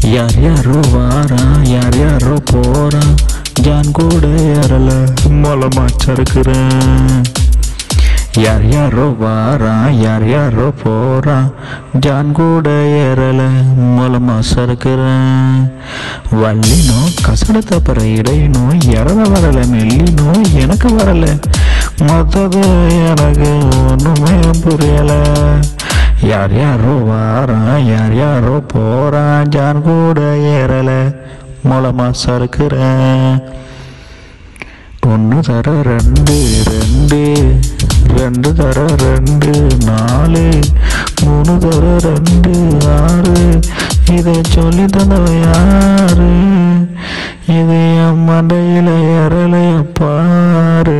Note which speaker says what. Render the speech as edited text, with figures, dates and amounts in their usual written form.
Speaker 1: யார் யாரோ வாரா யார் யாரோ போறா ஜான் கூட ஏறல மூலமா சறுக்குறேன். யார் யாரோ வாரா யார் யாரோ போறா ஜான் கூட ஏறல மூலமா சறுக்குறேன். வள்ளினோ கசட தப்பற இடையினோ இறத வரல மெல்லினோ எனக்கு வரல மொத்தது எனக்கு ஒண்ணுமே புரியல. யார் யாரோ வாரா யார் யாரோ போறா ஜான் கூட ஏறல மூலமா சறுக்குறேன். ஒன்று தர ரெண்டு ரெண்டு ரெண்டு தர ரெண்டு நாலு மூணு தர ரெண்டு ஆறு இதை சொல்லி தந்தவ யாரு? இது என் மண்டையில ஏறலைய பாரு.